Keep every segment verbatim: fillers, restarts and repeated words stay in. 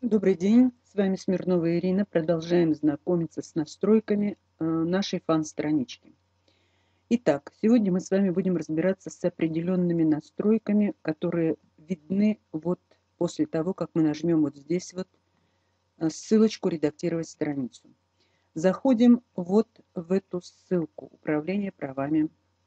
Добрый день, с вами Смирнова Ирина. Продолжаем знакомиться с настройками э, нашей фан-странички. Итак, сегодня мы с вами будем разбираться с определенными настройками, которые видны вот после того, как мы нажмем вот здесь вот э, ссылочку «Редактировать страницу». Заходим вот в эту ссылку «Управление правами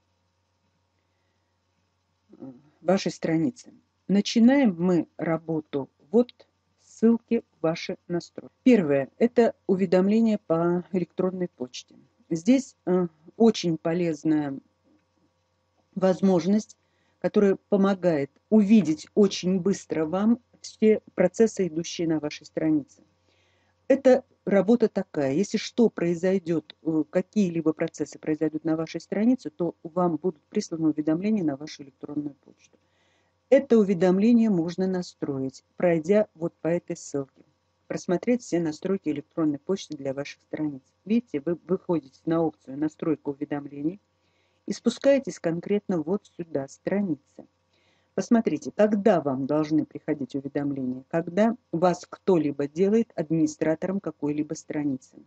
э, вашей страницы». Начинаем мы работу вот ссылки в ваши настройки. Первое – это уведомления по электронной почте. Здесь э, очень полезная возможность, которая помогает увидеть очень быстро вам все процессы, идущие на вашей странице. Это работа такая: если что произойдет, э, какие-либо процессы произойдут на вашей странице, то вам будут присланы уведомления на вашу электронную почту. Это уведомление можно настроить, пройдя вот по этой ссылке. Просмотреть все настройки электронной почты для ваших страниц. Видите, вы выходите на опцию «Настройка уведомлений» и спускаетесь конкретно вот сюда, страница. Посмотрите, когда вам должны приходить уведомления, когда вас кто-либо делает администратором какой-либо страницы,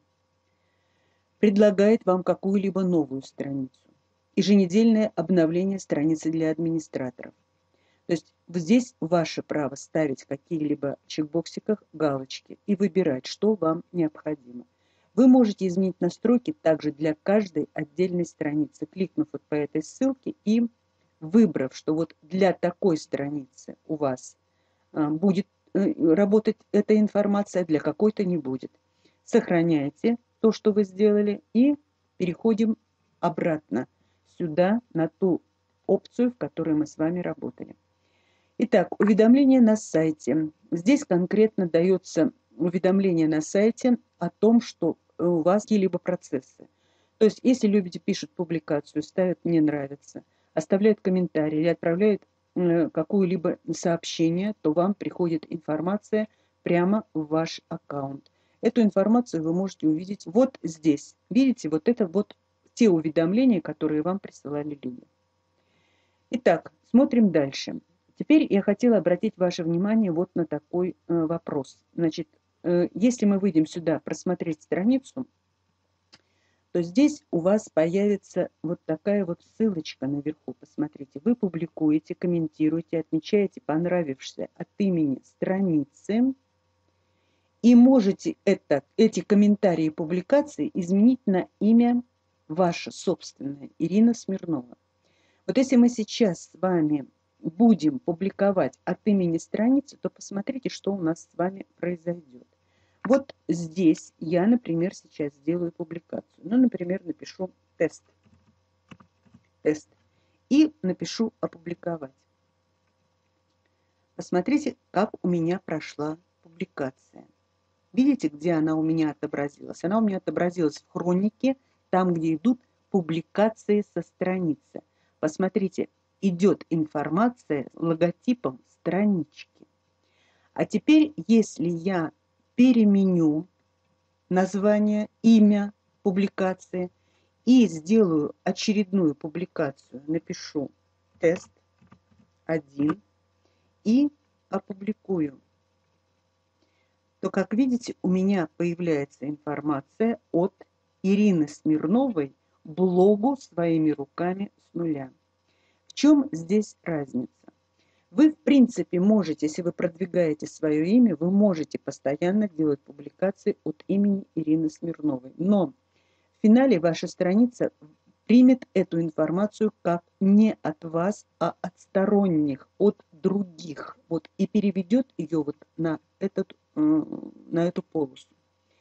предлагает вам какую-либо новую страницу, еженедельное обновление страницы для администраторов. То есть здесь ваше право ставить в каких-либо чекбоксиках галочки и выбирать, что вам необходимо. Вы можете изменить настройки также для каждой отдельной страницы, кликнув вот по этой ссылке и выбрав, что вот для такой страницы у вас а, будет э, работать эта информация, для какой-то не будет. Сохраняйте то, что вы сделали, и переходим обратно сюда, на ту опцию, в которой мы с вами работали. Итак, уведомление на сайте. Здесь конкретно дается уведомление на сайте о том, что у вас какие-либо процессы. То есть, если люди пишут публикацию, ставят «мне нравится», оставляют комментарии или отправляют э, какое-либо сообщение, то вам приходит информация прямо в ваш аккаунт. Эту информацию вы можете увидеть вот здесь. Видите, вот это вот те уведомления, которые вам присылали люди. Итак, смотрим дальше. Теперь я хотела обратить ваше внимание вот на такой э, вопрос. Значит, э, если мы выйдем сюда просмотреть страницу, то здесь у вас появится вот такая вот ссылочка наверху. Посмотрите, вы публикуете, комментируете, отмечаете понравившееся от имени страницы и можете это, эти комментарии и публикации изменить на имя ваше собственное, Ирина Смирнова. Вот если мы сейчас с вами будем публиковать от имени страницы, то посмотрите, что у нас с вами произойдет. Вот здесь я, например, сейчас сделаю публикацию. Ну, например, напишу тест. Тест. И напишу опубликовать. Посмотрите, как у меня прошла публикация. Видите, где она у меня отобразилась? Она у меня отобразилась в хронике, там, где идут публикации со страницы. Посмотрите, идет информация с логотипом странички. А теперь, если я переменю название, имя публикации и сделаю очередную публикацию, напишу тест один и опубликую, то, как видите, у меня появляется информация от Ирины Смирновой, блогу «Своими руками с нуля». В чем здесь разница? Вы, в принципе, можете, если вы продвигаете свое имя, вы можете постоянно делать публикации от имени Ирины Смирновой. Но в финале ваша страница примет эту информацию как не от вас, а от сторонних, от других. Вот, и переведет ее вот на, этот, на эту полосу.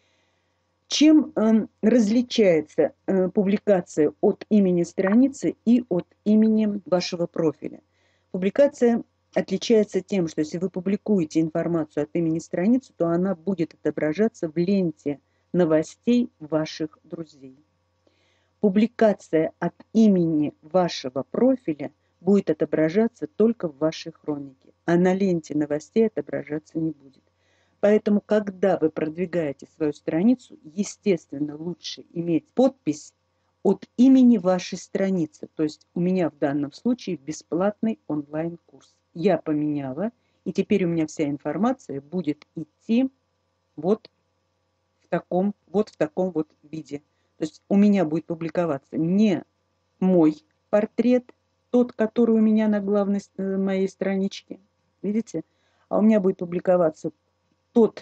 Чем э, различается э, публикация от имени страницы и от имени вашего профиля? Публикация отличается тем, что если вы публикуете информацию от имени страницы, то она будет отображаться в ленте новостей ваших друзей. Публикация от имени вашего профиля будет отображаться только в вашей хронике, а на ленте новостей отображаться не будет. Поэтому, когда вы продвигаете свою страницу, естественно, лучше иметь подпись от имени вашей страницы. То есть у меня в данном случае бесплатный онлайн-курс. Я поменяла И теперь у меня вся информация будет идти вот в таком вот, в таком вот виде. То есть у меня будет публиковаться не мой портрет, тот, который у меня на главной моей страничке, видите? А у меня будет публиковаться тот,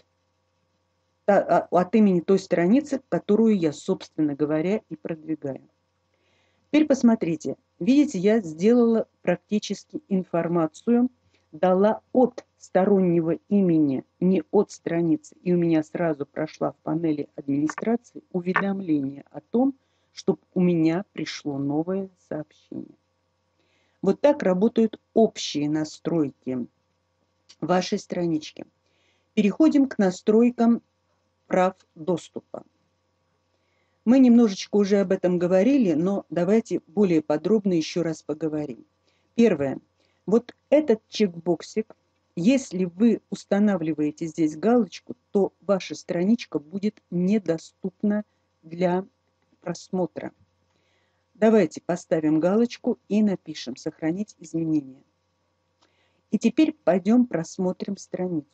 от имени той страницы, которую я, собственно говоря, и продвигаю. Теперь посмотрите, видите, я сделала практически информацию, дала от стороннего имени, не от страницы, и у меня сразу прошла в панели администрации уведомление о том, что у меня пришло новое сообщение. Вот так работают общие настройки вашей странички. Переходим к настройкам прав доступа. Мы немножечко уже об этом говорили, но давайте более подробно еще раз поговорим. Первое. Вот этот чекбоксик, если вы устанавливаете здесь галочку, то ваша страничка будет недоступна для просмотра. Давайте поставим галочку и напишем «Сохранить изменения». И теперь пойдем просмотрим страницу.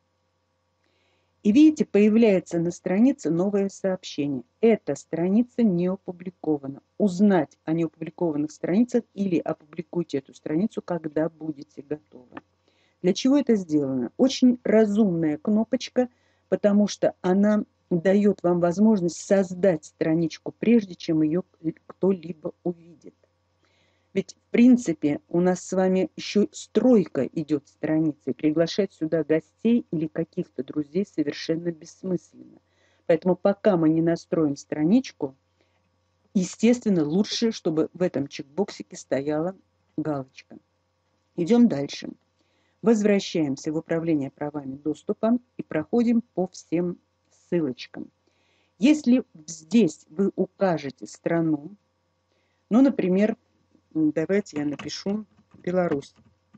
И видите, появляется на странице новое сообщение. Эта страница не опубликована. Узнать о неопубликованных страницах или опубликуйте эту страницу, когда будете готовы. Для чего это сделано? Очень разумная кнопочка, потому что она дает вам возможность создать страничку, прежде чем ее кто-либо увидит. Ведь, в принципе, у нас с вами еще стройка идет страницы. Приглашать сюда гостей или каких-то друзей совершенно бессмысленно. Поэтому пока мы не настроим страничку, естественно, лучше, чтобы в этом чекбоксике стояла галочка. Идем дальше. Возвращаемся в управление правами доступа и проходим по всем ссылочкам. Если здесь вы укажете страну, ну, например, давайте я напишу Беларусь.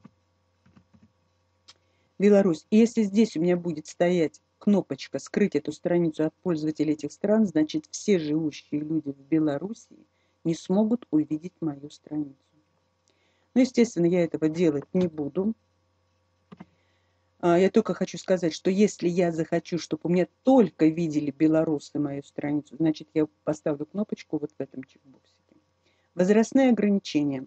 Беларусь. И если здесь у меня будет стоять кнопочка «Скрыть эту страницу от пользователей этих стран», значит, все живущие люди в Белоруссии не смогут увидеть мою страницу. Но, естественно, я этого делать не буду. Я только хочу сказать, что если я захочу, чтобы у меня только видели белорусы мою страницу, значит, я поставлю кнопочку вот в этом чекбоксе. Возрастные ограничения.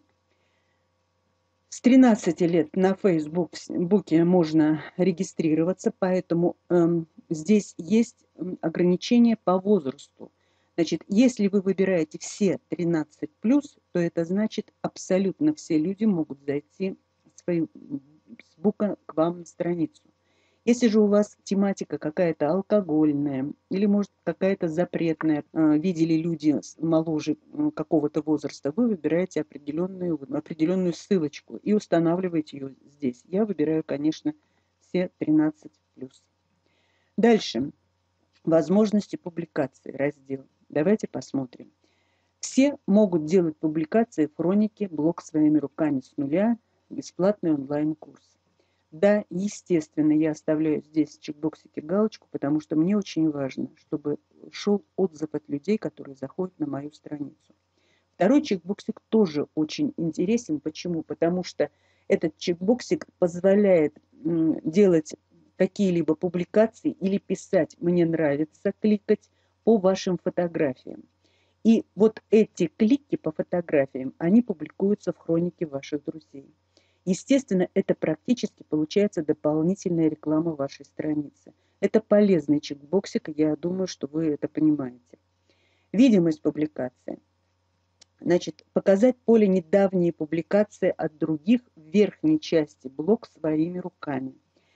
С тринадцати лет на Фейсбуке можно регистрироваться, поэтому э, здесь есть ограничения по возрасту. Значит, если вы выбираете все тринадцать плюс, то это значит, абсолютно все люди могут зайти с Фейсбука к вам на страницу. Если же у вас тематика какая-то алкогольная или, может, какая-то запретная, видели люди моложе какого-то возраста, вы выбираете определенную, определенную ссылочку и устанавливаете ее здесь. Я выбираю, конечно, все тринадцать плюс. Дальше. Возможности публикации. Раздел. Давайте посмотрим. Все могут делать публикации в хронике «Блог своими руками с нуля», бесплатный онлайн-курс. Да, естественно, я оставляю здесь в чекбоксике галочку, потому что мне очень важно, чтобы шел отзыв от людей, которые заходят на мою страницу. Второй чекбоксик тоже очень интересен. Почему? Потому что этот чекбоксик позволяет делать какие-либо публикации или писать «Мне нравится», кликать по вашим фотографиям. И вот эти клики по фотографиям, они публикуются в хронике ваших друзей. Естественно, это практически получается дополнительная реклама вашей страницы. Это полезный чекбоксик, я думаю, что вы это понимаете. Видимость публикации. Значит, показать поле недавние публикации от других в верхней части блог своими руками.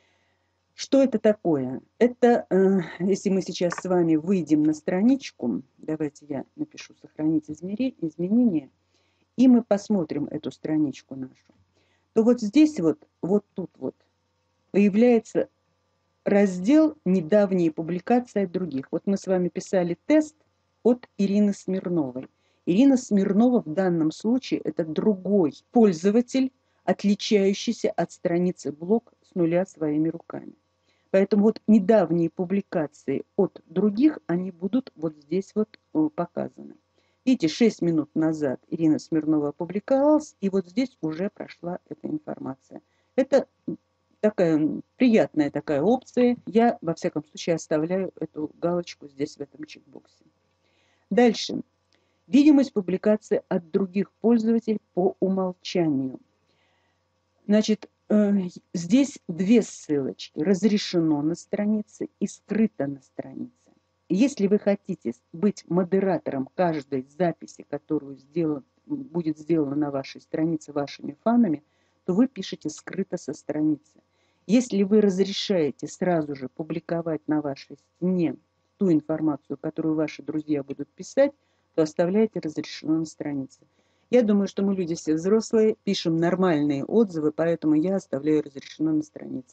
Что это такое? Это, э, если мы сейчас с вами выйдем на страничку, давайте я напишу «Сохранить изменения», и мы посмотрим эту страничку нашу, то вот здесь вот, вот тут вот появляется раздел «Недавние публикации от других». Вот мы с вами писали тест от Ирины Смирновой. Ирина Смирнова в данном случае это другой пользователь, отличающийся от страницы блог с нуля своими руками. Поэтому вот недавние публикации от других, они будут вот здесь вот показаны. Видите, шесть минут назад Ирина Смирнова опубликовалась, и вот здесь уже прошла эта информация. Это такая приятная такая опция. Я, во всяком случае, оставляю эту галочку здесь, в этом чекбоксе. Дальше. Видимость публикации от других пользователей по умолчанию. Значит, здесь две ссылочки. Разрешено на странице и скрыто на странице. Если вы хотите быть модератором каждой записи, которую сделан, будет сделана на вашей странице вашими фанами, то вы пишете скрыто со страницы. Если вы разрешаете сразу же публиковать на вашей стене ту информацию, которую ваши друзья будут писать, то оставляете разрешено на странице. Я думаю, что мы люди все взрослые, пишем нормальные отзывы, поэтому я оставляю разрешено на странице.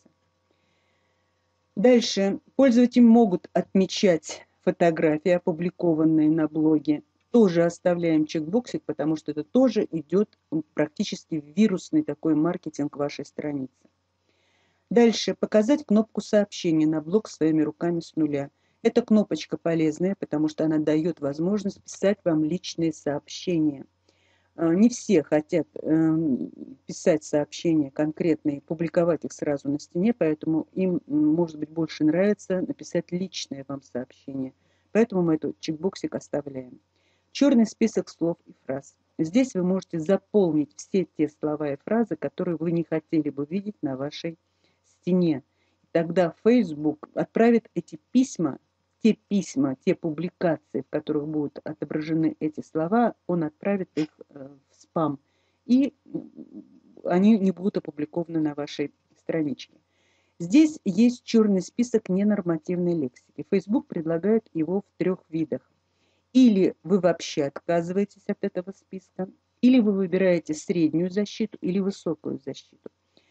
Дальше. Пользователи могут отмечать фотографии, опубликованные на блоге. Тоже оставляем чекбоксик, потому что это тоже идет практически вирусный такой маркетинг вашей страницы. Дальше. Показать кнопку сообщения на блог своими руками с нуля. Эта кнопочка полезная, потому что она дает возможность писать вам личные сообщения. Не все хотят писать сообщения конкретные, публиковать их сразу на стене, поэтому им, может быть, больше нравится написать личное вам сообщение. Поэтому мы этот чекбоксик оставляем. Черный список слов и фраз. Здесь вы можете заполнить все те слова и фразы, которые вы не хотели бы видеть на вашей стене. Тогда Facebook отправит эти письма, те письма, те публикации, в которых будут отображены эти слова, он отправит их в спам, и они не будут опубликованы на вашей страничке. Здесь есть черный список ненормативной лексики. Facebook предлагает его в трех видах. Или вы вообще отказываетесь от этого списка, или вы выбираете среднюю защиту или высокую защиту.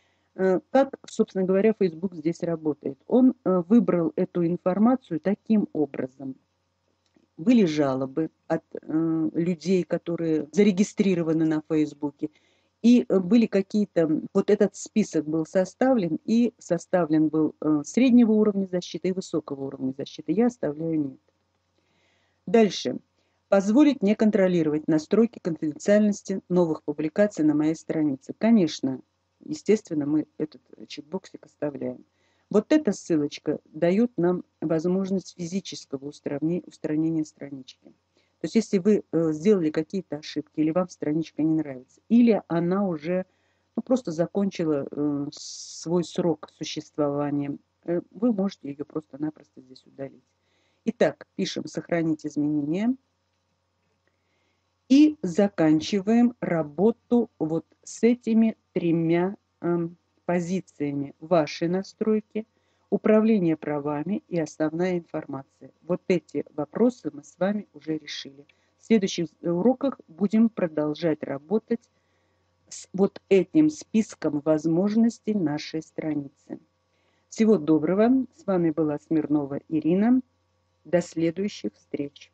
Как, собственно говоря, Facebook здесь работает? Он выбрал эту информацию таким образом. Были жалобы от э, людей, которые зарегистрированы на Фейсбуке, и были какие-то... Вот этот список был составлен, и составлен был э, среднего уровня защиты и высокого уровня защиты. Я оставляю нет. Дальше. Позволить не контролировать настройки конфиденциальности новых публикаций на моей странице. Конечно, естественно, мы этот чекбоксик оставляем. Вот эта ссылочка дает нам возможность физического устранения странички. То есть, если вы сделали какие-то ошибки, или вам страничка не нравится, или она уже ну, просто закончила свой срок существования, вы можете ее просто-напросто здесь удалить. Итак, пишем «Сохранить изменения». И заканчиваем работу вот с этими тремя э, позициями. Ваши настройки, управление правами и основная информация. Вот эти вопросы мы с вами уже решили. В следующих уроках будем продолжать работать с вот этим списком возможностей нашей страницы. Всего доброго. С вами была Смирнова Ирина. До следующих встреч.